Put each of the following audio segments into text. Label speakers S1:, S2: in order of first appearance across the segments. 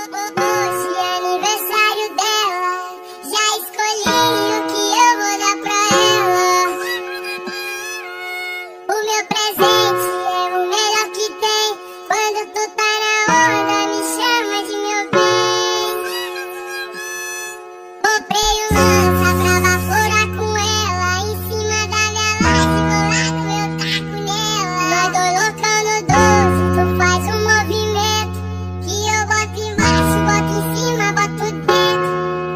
S1: Hoje é aniversário dela, já escolhi o que eu vou dar pra ela. O meu presente é o melhor que tem. Quando tu tá na onda, me chama de meu bem. Comprei um lança pra baforar com ela, em cima da minha laje, bolado eu taco nela. Nós dois loucão no 12, tu faz um movimento que eu boto embaixo, boto em cima, boto dentro.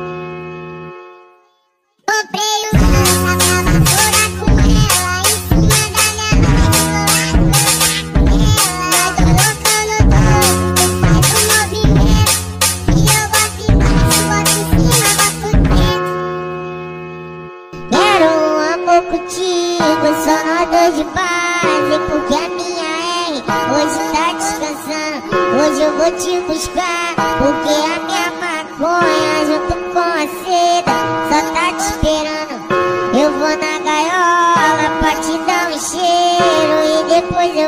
S1: Comprei um lança pra baforar com ela, em cima da minha laje, bolado eu taco nela. Nós dois loucão no 12, tu faz um movimento que eu boto embaixo, boto em cima, boto dentro. Quero um amor contigo, só nós dois de base, porque a minha R hoje tá descansando. Hoje eu vou te buscar, porque a minha maconha junto com a seda só tá te esperando. Eu vou na gaiola pra te dar um cheiro e depois